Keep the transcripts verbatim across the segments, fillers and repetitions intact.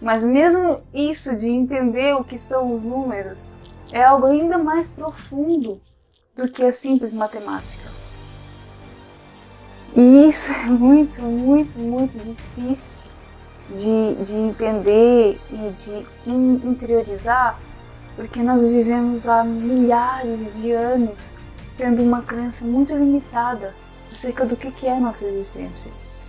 Mas mesmo isso de entender o que são os números é algo ainda mais profundo do que a simples matemática. E isso é muito, muito, muito difícil de, de entender e de interiorizar, porque nós vivemos há milhares de anos tendo uma crença muito limitada acerca do que é a nossa existência.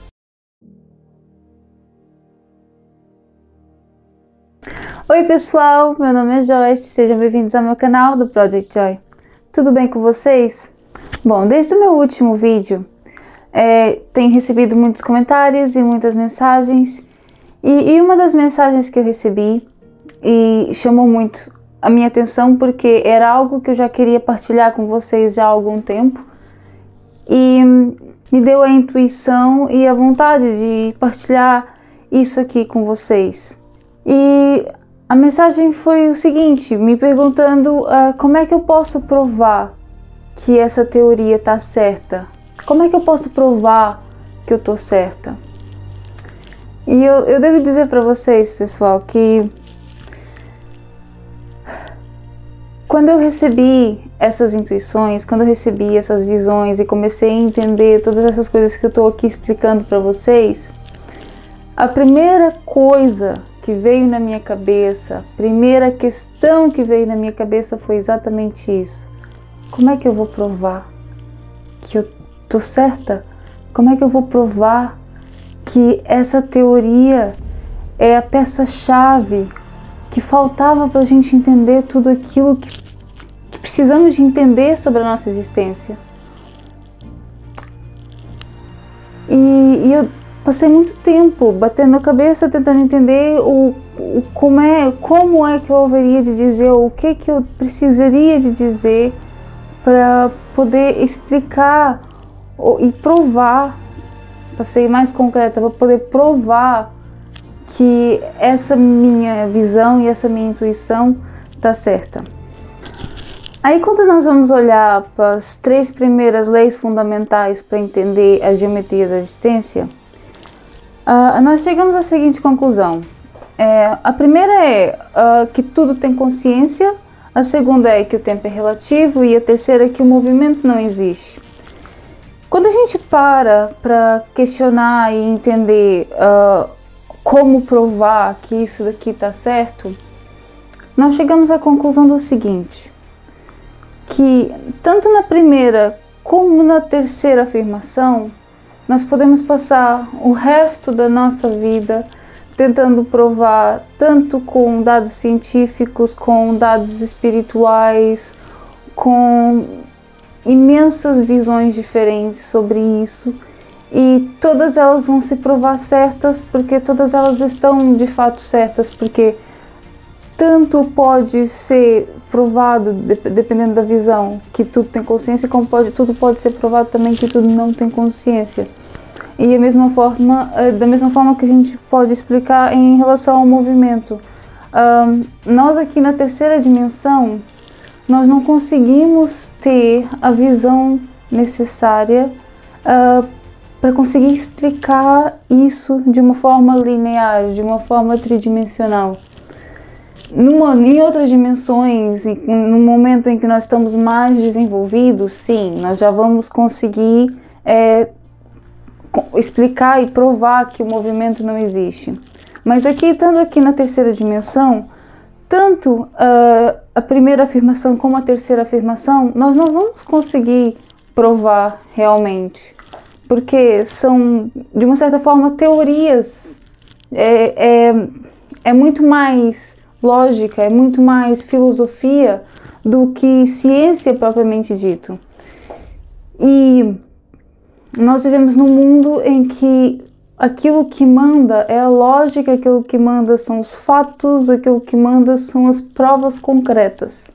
Oi pessoal, meu nome é Joyce, sejam bem-vindos ao meu canal do Project Joy. Tudo bem com vocês? Bom, desde o meu último vídeo, é, tenho recebido muitos comentários e muitas mensagens, e, e uma das mensagens que eu recebi e chamou muito a minha atenção porque era algo que eu já queria partilhar com vocês já há algum tempo, e me deu a intuição e a vontade de partilhar isso aqui com vocês. E a mensagem foi o seguinte, me perguntando uh, como é que eu posso provar que essa teoria está certa? Como é que eu posso provar que eu estou certa? E eu, eu devo dizer para vocês, pessoal, que quando eu recebi essas intuições, quando eu recebi essas visões e comecei a entender todas essas coisas que eu estou aqui explicando para vocês, a primeira coisa que veio na minha cabeça, a primeira questão que veio na minha cabeça foi exatamente isso. Como é que eu vou provar que eu tô certa? Como é que eu vou provar que essa teoria é a peça-chave que faltava para a gente entender tudo aquilo que, que precisamos de entender sobre a nossa existência? E, e eu passei muito tempo batendo a cabeça, tentando entender o, o, como, é, como é que eu haveria de dizer, o que, que eu precisaria de dizer para poder explicar e provar, para ser mais concreta, para poder provar que essa minha visão e essa minha intuição está certa. Aí quando nós vamos olhar para as três primeiras leis fundamentais para entender a geometria da existência, Uh, nós chegamos à seguinte conclusão. É, a primeira é uh, que tudo tem consciência, a segunda é que o tempo é relativo e a terceira é que o movimento não existe. Quando a gente para para questionar e entender uh, como provar que isso daqui está certo, nós chegamos à conclusão do seguinte, que tanto na primeira como na terceira afirmação, nós podemos passar o resto da nossa vida tentando provar, tanto com dados científicos, com dados espirituais, com imensas visões diferentes sobre isso, e todas elas vão se provar certas, porque todas elas estão de fato certas, porque tanto pode ser provado, dependendo da visão, que tudo tem consciência, como pode, tudo pode ser provado também que tudo não tem consciência. E a mesma forma, da mesma forma que a gente pode explicar em relação ao movimento. Um, nós aqui na terceira dimensão, nós não conseguimos ter a visão necessária uh, para conseguir explicar isso de uma forma linear, de uma forma tridimensional. Numa, em outras dimensões, no momento em que nós estamos mais desenvolvidos, sim, nós já vamos conseguir é, explicar e provar que o movimento não existe. Mas aqui, estando aqui na terceira dimensão, tanto uh, a primeira afirmação como a terceira afirmação, nós não vamos conseguir provar realmente, porque são, de uma certa forma, teorias. É, é, é muito mais lógica, é muito mais filosofia do que ciência propriamente dito. E nós vivemos num mundo em que aquilo que manda é a lógica, aquilo que manda são os fatos, aquilo que manda são as provas concretas.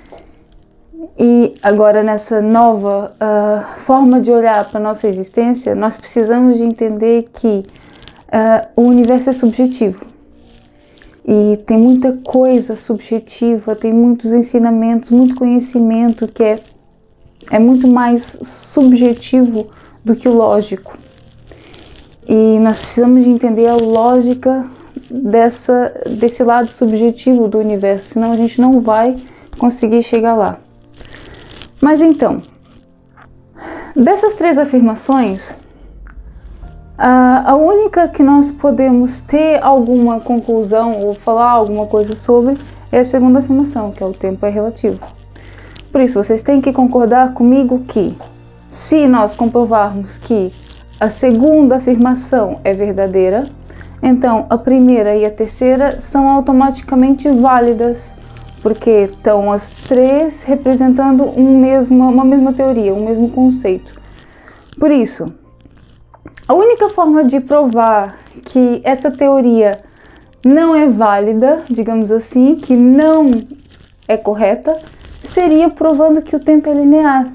E agora, nessa nova uh, forma de olhar para a nossa existência, nós precisamos de entender que uh, o universo é subjetivo. E tem muita coisa subjetiva, tem muitos ensinamentos, muito conhecimento que é, é muito mais subjetivo do que o lógico. E nós precisamos de entender a lógica dessa, desse lado subjetivo do universo, senão a gente não vai conseguir chegar lá. Mas então, dessas três afirmações, a, a única que nós podemos ter alguma conclusão ou falar alguma coisa sobre é a segunda afirmação, que é o tempo é relativo. Por isso, vocês têm que concordar comigo que, se nós comprovarmos que a segunda afirmação é verdadeira, então a primeira e a terceira são automaticamente válidas, porque estão as três representando um mesmo, uma mesma teoria, um mesmo conceito. Por isso, a única forma de provar que essa teoria não é válida, digamos assim, que não é correta, seria provando que o tempo é linear.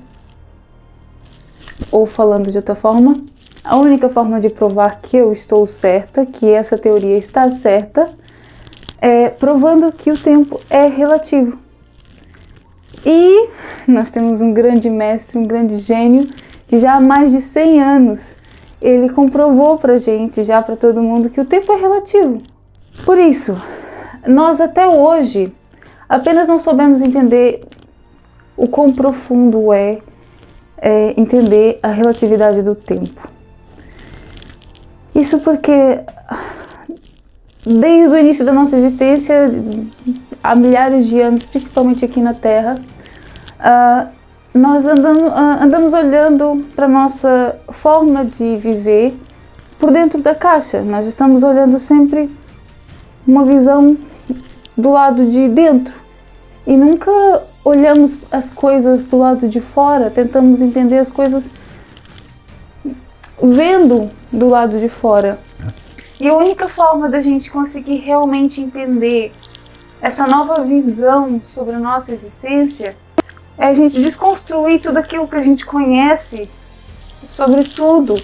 Ou falando de outra forma, a única forma de provar que eu estou certa, que essa teoria está certa, é provando que o tempo é relativo. E nós temos um grande mestre, um grande gênio, que já há mais de cem anos, ele comprovou pra gente, já para todo mundo, que o tempo é relativo. Por isso, nós até hoje apenas não soubemos entender o quão profundo é, é entender a relatividade do tempo. Isso porque desde o início da nossa existência, há milhares de anos, principalmente aqui na Terra, uh, nós andamos, uh, andamos olhando para a nossa forma de viver por dentro da caixa. Nós estamos olhando sempre uma visão do lado de dentro e nunca olhamos as coisas do lado de fora, tentamos entender as coisas vendo do lado de fora. E a única forma da gente conseguir realmente entender essa nova visão sobre a nossa existência é a gente desconstruir tudo aquilo que a gente conhece sobre tudo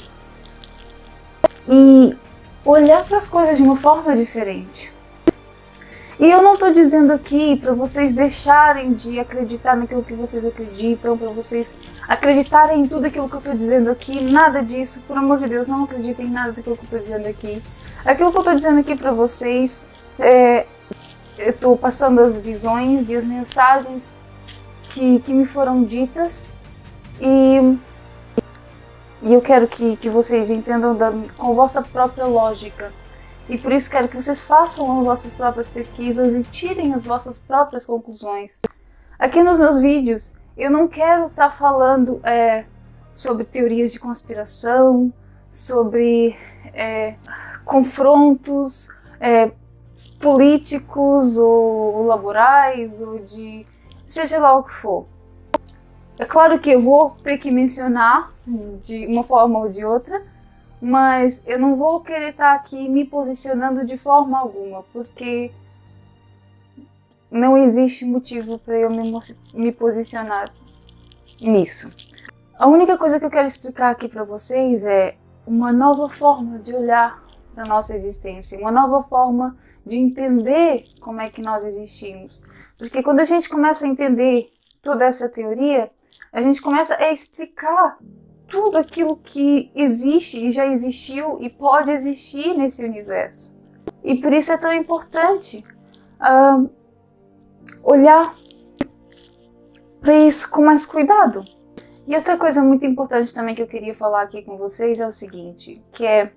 e olhar para as coisas de uma forma diferente. E eu não estou dizendo aqui para vocês deixarem de acreditar naquilo que vocês acreditam, para vocês acreditarem em tudo aquilo que eu estou dizendo aqui, nada disso, por amor de Deus, não acreditem em nada daquilo que eu estou dizendo aqui. Aquilo que eu estou dizendo aqui para vocês, é, eu estou passando as visões e as mensagens que, que me foram ditas e, e eu quero que, que vocês entendam da, com vossa própria lógica. E por isso quero que vocês façam as vossas próprias pesquisas e tirem as vossas próprias conclusões. Aqui nos meus vídeos eu não quero estar tá falando é, sobre teorias de conspiração, sobre é, confrontos é, políticos ou laborais, ou de seja lá o que for. É claro que eu vou ter que mencionar de uma forma ou de outra, mas eu não vou querer estar aqui me posicionando de forma alguma, porque não existe motivo para eu me, me posicionar nisso. A única coisa que eu quero explicar aqui para vocês é uma nova forma de olhar para a nossa existência, uma nova forma de entender como é que nós existimos. Porque quando a gente começa a entender toda essa teoria, a gente começa a explicar tudo aquilo que existe e já existiu e pode existir nesse universo. E por isso é tão importante uh, olhar para isso com mais cuidado. E outra coisa muito importante também que eu queria falar aqui com vocês é o seguinte, que é...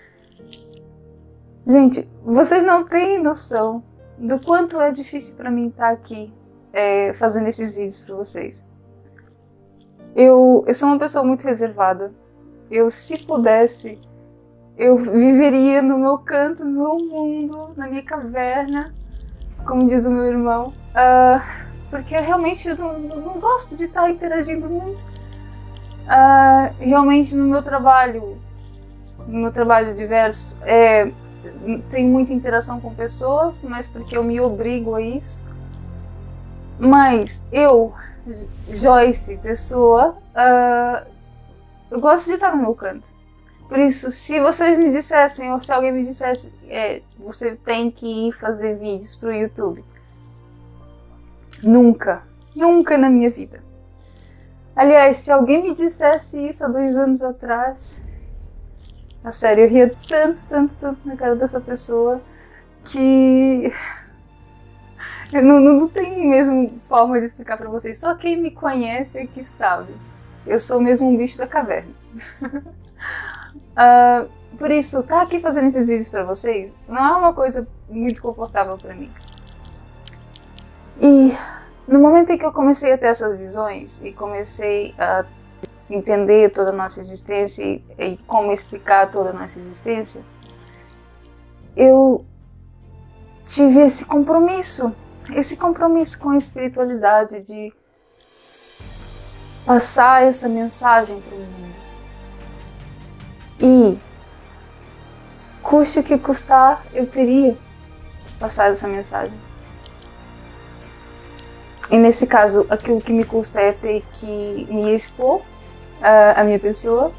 Gente, vocês não têm noção do quanto é difícil para mim estar aqui é, fazendo esses vídeos para vocês. Eu, eu sou uma pessoa muito reservada. Eu, se pudesse, eu viveria no meu canto, no meu mundo, na minha caverna, como diz o meu irmão. Uh, porque eu realmente não, não gosto de estar interagindo muito. Uh, realmente no meu trabalho, no meu trabalho diverso, é, tenho muita interação com pessoas, mas porque eu me obrigo a isso. Mas eu... Joyce, pessoa, uh, eu gosto de estar no meu canto. Por isso, se vocês me dissessem, ou se alguém me dissesse, é, você tem que ir fazer vídeos pro YouTube. Nunca, nunca na minha vida. Aliás, se alguém me dissesse isso há dois anos atrás, a sério, eu ria tanto, tanto, tanto na cara dessa pessoa. que eu não, não, não tem mesmo forma de explicar pra vocês. Só quem me conhece é que sabe. Eu sou mesmo um bicho da caverna. uh, por isso, tá aqui fazendo esses vídeos pra vocês não é uma coisa muito confortável pra mim. E no momento em que eu comecei a ter essas visões e comecei a entender toda a nossa existência e, e como explicar toda a nossa existência, eu tive esse compromisso, esse compromisso com a espiritualidade de passar essa mensagem para o mundo. E, custe o que custar, eu teria que passar essa mensagem. E nesse caso, aquilo que me custa é ter que me expor a, a minha pessoa,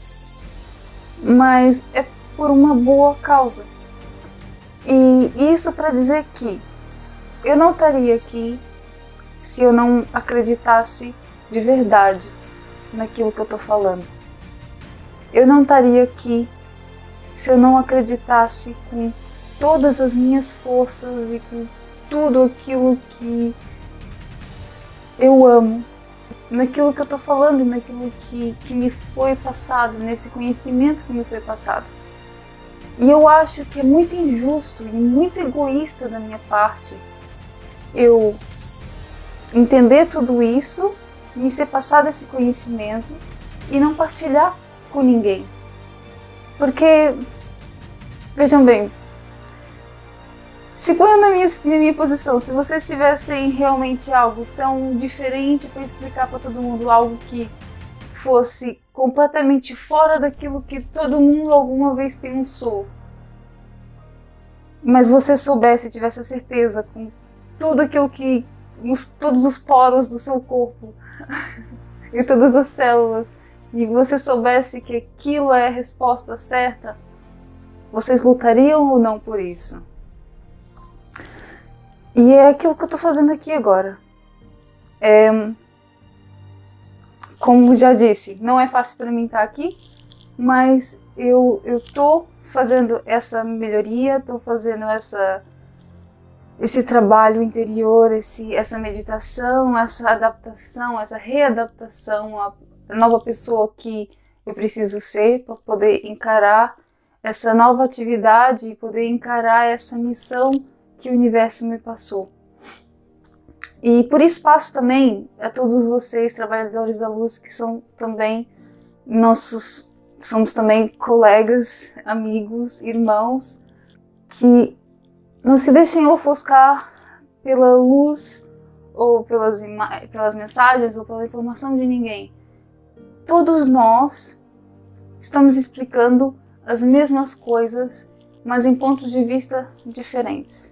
mas é por uma boa causa. E isso para dizer que eu não estaria aqui se eu não acreditasse de verdade naquilo que eu estou falando. Eu não estaria aqui se eu não acreditasse com todas as minhas forças e com tudo aquilo que eu amo, naquilo que eu estou falando, naquilo que, que me foi passado, nesse conhecimento que me foi passado. E eu acho que é muito injusto e muito egoísta da minha parte eu entender tudo isso, me ser passado esse conhecimento e não partilhar com ninguém. Porque, vejam bem, se ponham na minha, na minha posição, se vocês tivessem realmente algo tão diferente para explicar para todo mundo, algo que fosse completamente fora daquilo que todo mundo alguma vez pensou, mas você soubesse, tivesse a certeza com tudo aquilo que, nos, todos os poros do seu corpo e todas as células, e você soubesse que aquilo é a resposta certa, vocês lutariam ou não por isso? E é aquilo que eu estou fazendo aqui agora. É, como já disse, não é fácil para mim estar aqui, mas eu estou fazendo essa melhoria, estou fazendo essa, esse trabalho interior, esse, essa meditação, essa adaptação, essa readaptação à nova pessoa que eu preciso ser para poder encarar essa nova atividade e poder encarar essa missão que o universo me passou. E por isso passo também a todos vocês, trabalhadores da luz, que são também nossos, somos também colegas, amigos, irmãos, que não se deixem ofuscar pela luz ou pelas, pelas mensagens ou pela informação de ninguém. Todos nós estamos explicando as mesmas coisas, mas em pontos de vista diferentes.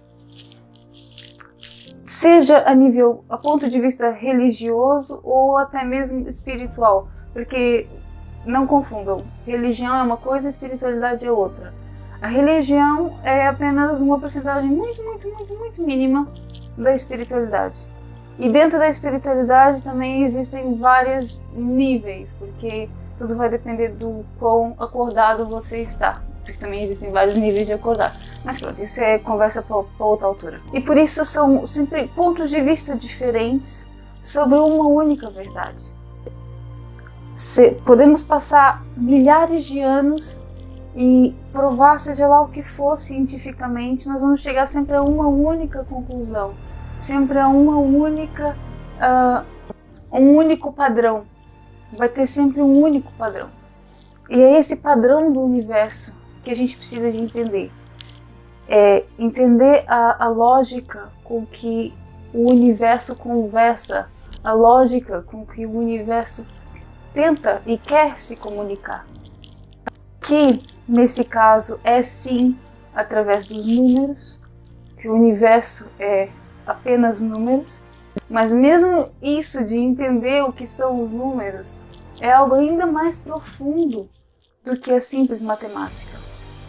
Seja a nível, a ponto de vista religioso ou até mesmo espiritual, porque não confundam, religião é uma coisa, espiritualidade é outra. A religião é apenas uma porcentagem muito, muito, muito, muito mínima da espiritualidade. E dentro da espiritualidade também existem vários níveis, porque tudo vai depender do quão acordado você está. Porque também existem vários níveis de acordar. Mas pronto, isso é conversa para outra altura. E por isso são sempre pontos de vista diferentes sobre uma única verdade. Se, podemos passar milhares de anos e provar, seja lá o que for cientificamente, nós vamos chegar sempre a uma única conclusão. Sempre a uma única, uh, um único padrão. Vai ter sempre um único padrão. E é esse padrão do universo que a gente precisa de entender. É entender a, a lógica com que o universo conversa, a lógica com que o universo tenta e quer se comunicar. Que, nesse caso, é sim através dos números, que o universo é apenas números, mas mesmo isso de entender o que são os números é algo ainda mais profundo do que a simples matemática.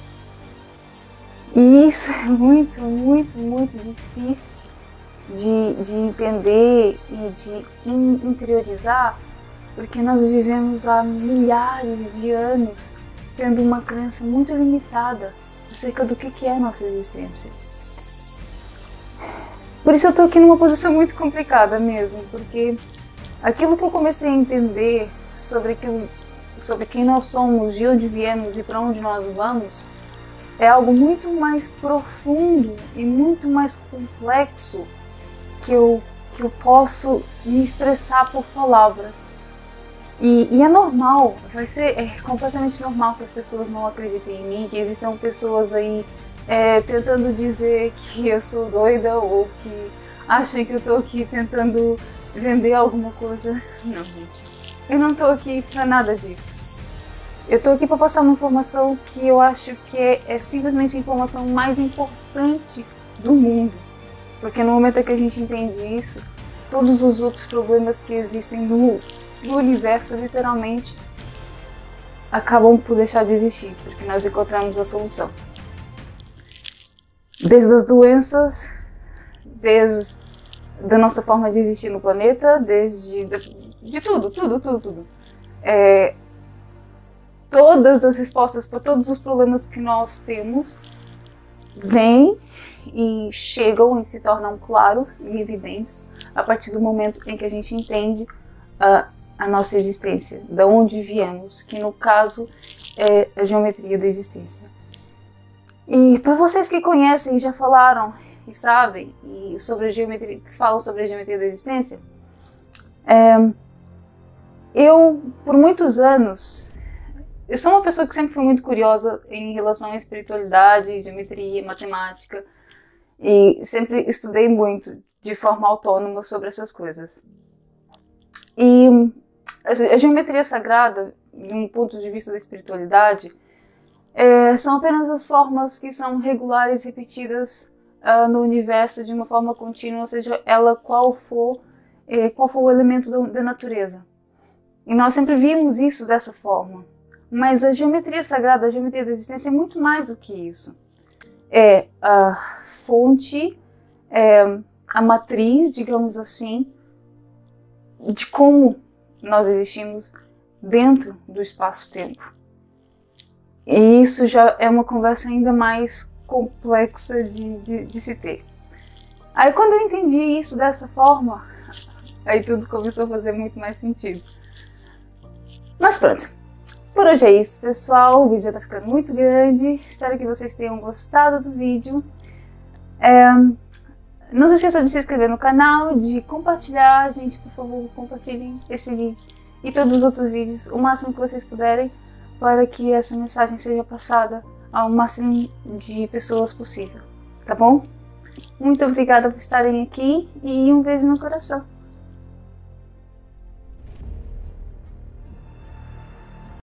E isso é muito, muito, muito difícil de, de entender e de interiorizar, porque nós vivemos há milhares de anos tendo uma crença muito limitada acerca do que é a nossa existência. Por isso eu tô aqui numa posição muito complicada mesmo, porque aquilo que eu comecei a entender sobre, aquilo, sobre quem nós somos, de onde viemos e para onde nós vamos, é algo muito mais profundo e muito mais complexo que eu, que eu posso me expressar por palavras. E, e é normal, vai ser é completamente normal que as pessoas não acreditem em mim, que existam pessoas aí é, tentando dizer que eu sou doida ou que achem que eu tô aqui tentando vender alguma coisa. Não, gente, eu não tô aqui pra nada disso. Eu tô aqui pra passar uma informação que eu acho que é, é simplesmente a informação mais importante do mundo. Porque no momento que a gente entende isso, todos os outros problemas que existem no, no universo, literalmente, acabam por deixar de existir, porque nós encontramos a solução. Desde as doenças, desde da nossa forma de existir no planeta, desde de, de tudo, tudo, tudo, tudo. É, todas as respostas para todos os problemas que nós temos vêm e chegam e se tornam claros e evidentes a partir do momento em que a gente entende a, a nossa existência, de onde viemos, que no caso é a geometria da existência. E para vocês que conhecem e já falaram e sabem e sobre a geometria, que falam sobre a geometria da existência, é, eu por muitos anos eu sou uma pessoa que sempre foi muito curiosa em relação à espiritualidade, geometria, matemática, e sempre estudei muito de forma autônoma sobre essas coisas. E a geometria sagrada, de um ponto de vista da espiritualidade, é, são apenas as formas que são regulares, repetidas uh, no universo de uma forma contínua, ou seja, ela qual for, é, qual for o elemento da, da natureza. E nós sempre vimos isso dessa forma. Mas a geometria sagrada, a geometria da existência é muito mais do que isso. É a fonte, é a matriz, digamos assim, de como nós existimos dentro do espaço-tempo. E isso já é uma conversa ainda mais complexa de, de, de se ter. Aí quando eu entendi isso dessa forma, aí tudo começou a fazer muito mais sentido. Mas pronto. Por hoje é isso, pessoal. O vídeo já tá ficando muito grande. Espero que vocês tenham gostado do vídeo. É... Não se esqueçam de se inscrever no canal, de compartilhar. Gente, por favor, compartilhem esse vídeo e todos os outros vídeos o máximo que vocês puderem, para que essa mensagem seja passada ao máximo de pessoas possível, tá bom? Muito obrigada por estarem aqui e um beijo no coração.